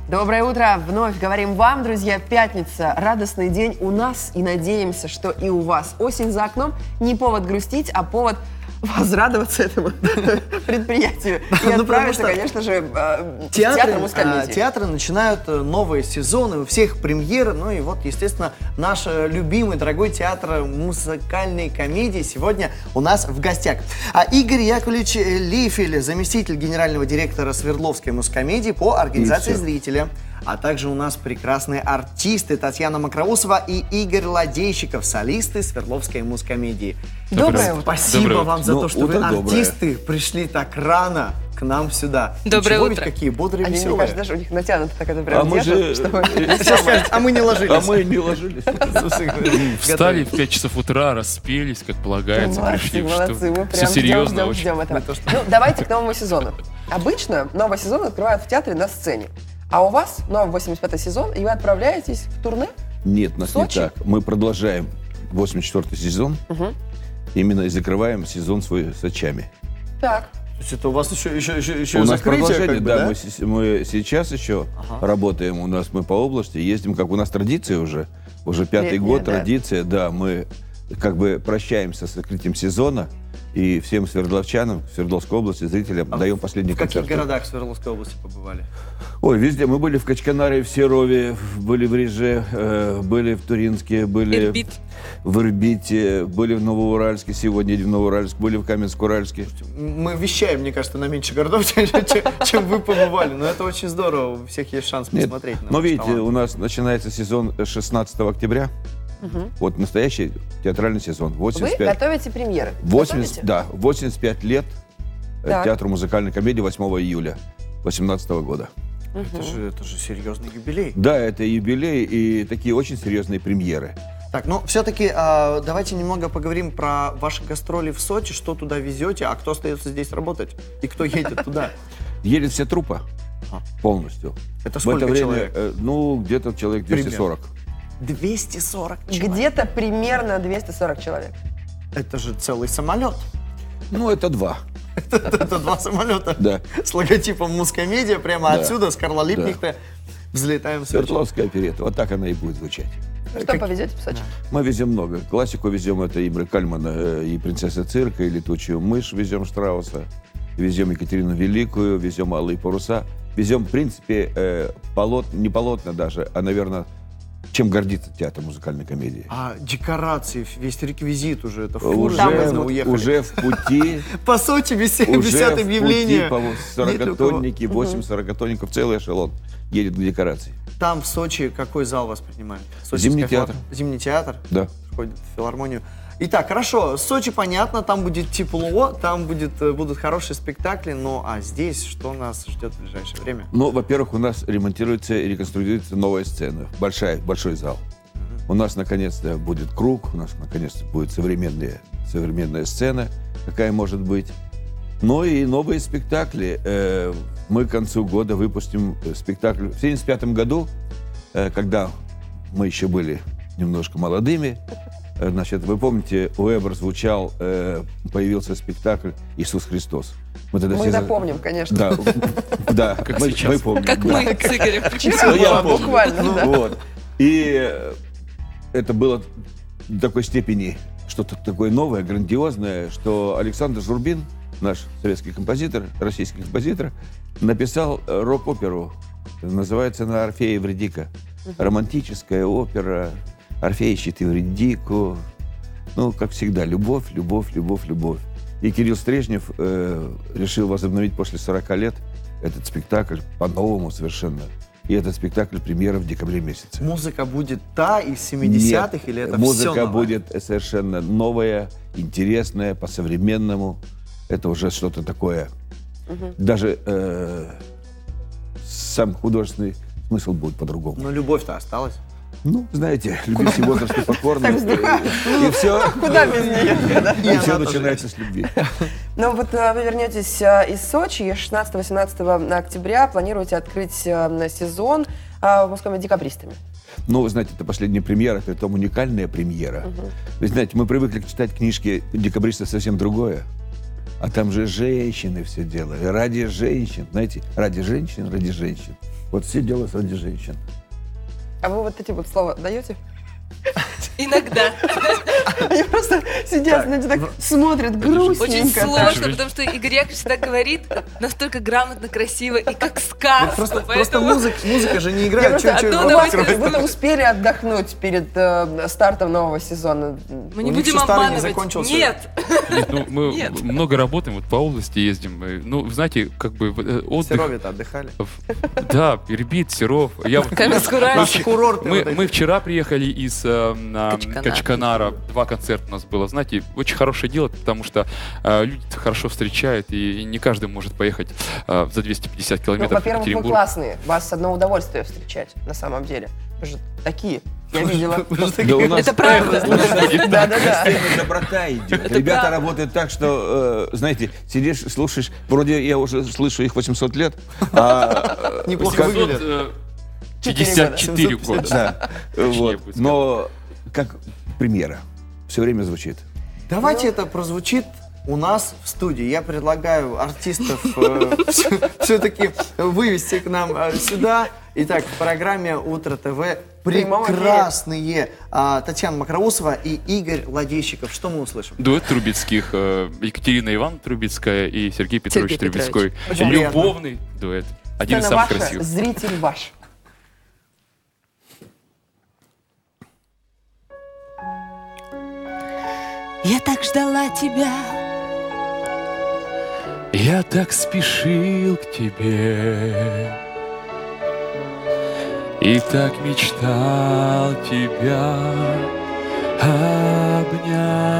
Доброе утро! Вновь говорим вам, друзья, пятница, радостный день у нас, и надеемся, что и у вас. Осень за окном не повод грустить, а повод возрадоваться этому предприятию и отправиться, конечно же, в театр мускомедии. Театры начинают новые сезоны, у всех премьеры, ну и вот, естественно, наш любимый, дорогой театр музыкальной комедии сегодня у нас в гостях. Игорь Яковлевич Лифель, заместитель генерального директора Свердловской мускомедии по организации зрителя. А также у нас прекрасные артисты Татьяна Макроусова и Игорь Ладейщиков, солисты Свердловской мускомедии. Доброе утро. Спасибо вам за то, что вы, артисты, пришли так рано к нам сюда. Доброе утро. Какие бодрые, Они, веселые. мне кажется, даже у них натянуто так это прям мы держат, чтобы... Сейчас скажут, а мы не ложились. А мы не ложились. Встали в 5 часов утра, распелись, как полагается, пришли. Молодцы, мы Все прям серьезно очень. ждем этого. Ну, давайте к новому сезону. Обычно новый сезон открывают в театре на сцене. А у вас новый 85-й сезон, и вы отправляетесь в турне? Нет, нас не Сочи? так. Мы продолжаем 84-й сезон. Именно и закрываем сезон свой Сочами. Так. То есть это у вас еще У нас закрытие, продолжение, как бы, да, да? мы сейчас еще работаем. У нас мы по области ездим, как у нас традиция уже пятый Летняя, год, да. традиция, да, мы как бы прощаемся с открытием сезона и всем свердловчанам, Свердловской области, зрителям даем последний В каких концерт. городах Свердловской области побывали? Ой, везде. Мы были в Качканаре, в Серове, были в Реже, были в Туринске, были Ирбит. в Ирбите, были в Новоуральске, сегодня в Новоуральске, были в Каменск-Уральске. Мы вещаем, мне кажется, на меньше городов, чем вы побывали. Но это очень здорово, у всех есть шанс Нет, посмотреть. на но ваш видите, талант. у нас начинается сезон 16 октября. Вот настоящий театральный сезон. Вы 85, готовите премьеры? 80, Готовите? да, 85 лет Так. театру музыкальной комедии 8 июля 2018 года. Это же серьезный юбилей. Да, это юбилей и такие очень серьезные премьеры. Так, ну все-таки давайте немного поговорим про ваши гастроли в Сочи, что туда везете, а кто остается здесь работать и кто едет туда. Едет вся труппа полностью. Это В сколько это время, человек? ну, где-то человек 240. 240 человек. Где-то примерно 240 человек. Это же целый самолет. Ну, это два. Это два самолета Да. с логотипом мускомедия. Прямо Да. отсюда, с Карла Липкнехта, взлетаем в Сочи. Свердловская оперетта. Вот так она и будет звучать. Что повезете в Сочи? Мы везем много. Классику везем, это и Кальмана, и принцесса цирка, и летучую мышь везем Штрауса. Везем Екатерину Великую, везем Алые паруса. Везем, в принципе, не полотна даже, а, наверное, чем гордится театр музыкальной комедии. А декорации, весь реквизит уже, это фуры железно уехали. Уже в пути. По Сочи висят Уже в объявления. пути, Нет ли у кого? 40-тонники, 8 40-тонников, целый эшелон едет к декорации. Там в Сочи какой зал вас принимает? Сочинская Зимний театр. Зимний театр? Да. Ходит в филармонию. Итак, хорошо, Сочи понятно, там будет тепло, там будут хорошие спектакли, ну а здесь что нас ждет в ближайшее время? Ну, во-первых, у нас ремонтируется и реконструируется новая сцена, большой зал. У нас наконец-то будет круг, у нас наконец-то будет современная сцена, какая может быть. Ну и новые спектакли. Мы к концу года выпустим спектакль. В 1975 году, когда мы еще были немножко молодыми, значит, вы помните, у Эбер звучал, появился спектакль «Иисус Христос». Мы запомним, конечно. Да, да, Как мы сейчас. помним. Как да. мы с Игорем. Вчера Ну, я было помню. буквально, да. Вот. И это было в такой степени что-то такое новое, грандиозное, что Александр Журбин, наш советский композитор, российский композитор, написал рок-оперу. Называется она «Орфей и Эвридика». Романтическая опера. Орфей ищет Эвридику. Ну, как всегда, любовь, любовь, любовь, любовь. И Кирилл Стрежнев решил возобновить после 40 лет этот спектакль по-новому совершенно. И этот спектакль премьера в декабре месяце. Музыка будет та из 70-х Нет, или это музыка все новое? будет совершенно новая, интересная, по-современному. Это уже что-то такое. Даже сам художественный смысл будет по-другому. Но любовь-то осталась. Ну, знаете, любите возраст и покорность. И все. Куда без нее? да? И все начинается с любви. Ну вот вы вернетесь из Сочи, 16-18 октября планируете открыть сезон в Мускомедии «Декабристами». Ну, вы знаете, это последняя премьера, притом уникальная премьера. Вы знаете, мы привыкли читать книжки декабристов совсем другое. А там же женщины все делали. Ради женщин. Знаете, ради женщин, ради женщин. Вот все делают ради женщин. А вы вот эти вот слова даете? Иногда. Они просто сидят, знаете, так смотрят грустненько. Очень так. сложно, потому что Игорь Яковлевич всегда говорит настолько грамотно, красиво и как сказка. Просто Поэтому музыка же не Я играет. просто Чё- чё- одно у вот вас удовольствие. вы успели отдохнуть перед стартом нового сезона? мы не У них будем еще старый не обманывать. закончился. Нет. Нет, ну, мы Нет. много работаем, вот по области ездим. Ну, знаете, как бы В отдых... Серове-то отдыхали. Да, Ирбит, Серов. Я вот- Каменск-Уральск. Наши курорты. вот эти. Мы вчера приехали из Качканара. Качканара. 2 концерта у нас было. Знаете, очень хорошее дело, потому что люди хорошо встречают, и не каждый может поехать за 250 Ну, километров в во-первых, вы Екатеринбург. классные. Вас одно удовольствие встречать, на самом деле. Вы же такие. Я видела. Да у нас, Это правда. у нас Да-да-да. постоянно доброта идет. Это Ребята правда. работают так, что, знаете, сидишь, слушаешь, вроде я уже слышу их 800 лет, а Неплохо выглядят. 54 года. да, вот. будет Но как премьера все время звучит. Давайте это прозвучит у нас в студии. Я предлагаю артистов все-таки вывести к нам сюда. Итак, в программе «Утро ТВ» прямом эфире. прекрасные Татьяна Макроусова и Игорь Ладейщиков. Что мы услышим? Дуэт Трубецких. Екатерина Ивановна Трубецкая и Сергей Петрович Сергей Петрович. Трубецкой. Очень приятно. Любовный дуэт. Один из Сцена самых ваша, красивых. зритель ваш. Я так ждала тебя. Я так спешил к тебе и так мечтал тебя обнять.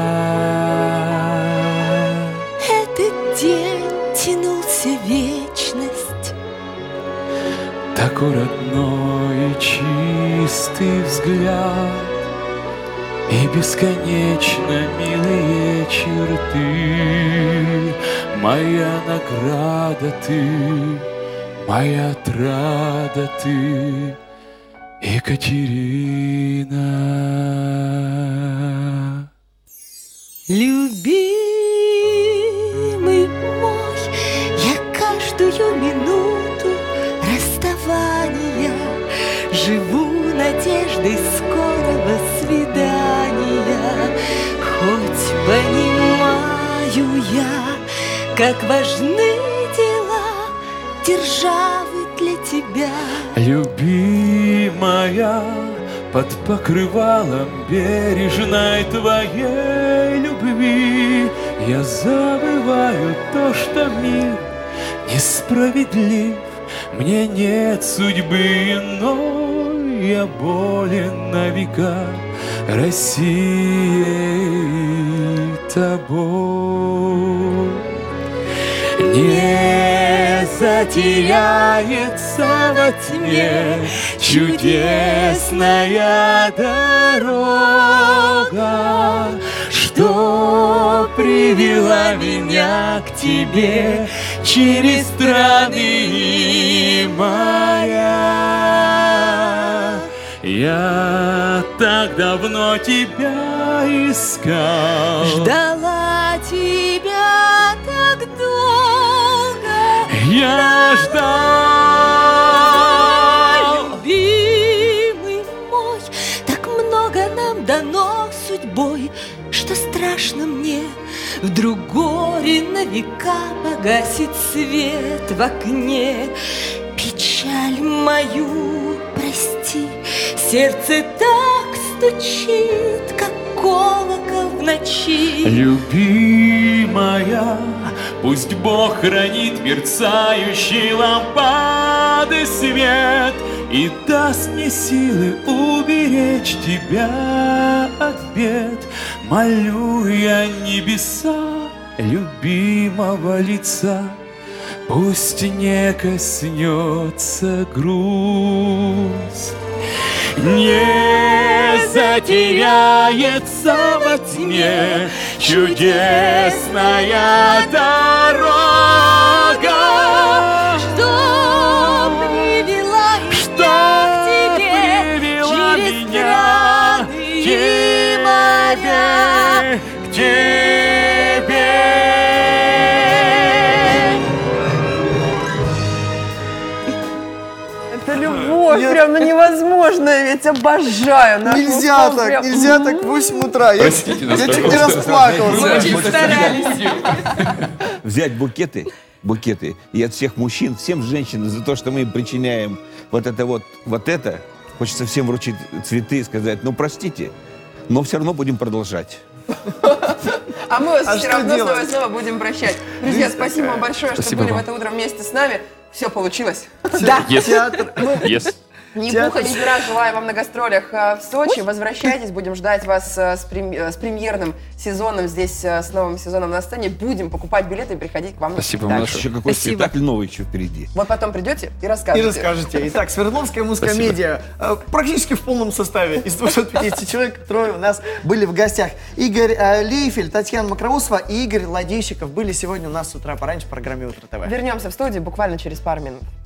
Этот день тянулся вечность. Такой родной и чистый взгляд и бесконечно милые черты. Моя награда ты, моя отрада ты, Екатерина. Любимый мой, я каждую минуту расставания живу надеждой скорого свидания. Хоть понимаю я, как важны дела державы для тебя. Любимая, под покрывалом бережной твоей любви я забываю то, что мир несправедлив. Мне нет судьбы иной, я болен на века Россией тобой. Не затеряется во тьме чудесная дорога, что привела меня к тебе через страны и моря. Я так давно тебя искал, Ждала тебя так долго. я ждал. Любимый мой, так много нам дано судьбой, что страшно мне вдруг горе на века погасит свет в окне. Печаль мою прости, сердце так стучит, как колокол в ночи. Любимая, пусть Бог хранит мерцающий лампады свет и даст мне силы уберечь тебя от бед. Молю я небеса любимого лица, пусть не коснется грусть. Не затеряется во тьме чудесная дорога, Что привела меня к тебе через страны и моря. к тебе. это любовь, прям невозможная, ведь обожаю. нашу Нельзя школу, так, прям. нельзя так в 8 утра. Я Простите нас, чуть не пожалуйста. расплакался. Очень старались. Взять букеты и от всех мужчин, всем женщинам за то, что мы им причиняем вот это, хочется всем вручить цветы и сказать, ну простите, но все равно будем продолжать. А мы вас А все что равно делать? снова будем прощать. Друзья, спасибо вам большое, что Спасибо были в вам. это утро вместе с нами. Все получилось. Да. Yes. Театр. Yes. Ни Театр. пуха, ни пера. Желаю вам на гастролях в Сочи. Возвращайтесь, будем ждать вас с премьерным сезоном здесь, с новым сезоном на сцене. Будем покупать билеты и приходить к вам. Спасибо вам дальше. большое. Еще какой Спасибо. спектакль новый еще впереди. Вот потом придете и И расскажете. расскажете. Итак, Свердловская музкомедия практически в полном составе. Из 250 человек трое у нас были в гостях. Игорь Лейфель, Татьяна Макроусова и Игорь Ладейщиков были сегодня у нас с утра пораньше в программе «Утро ТВ». Вернемся в студию буквально через пару минут.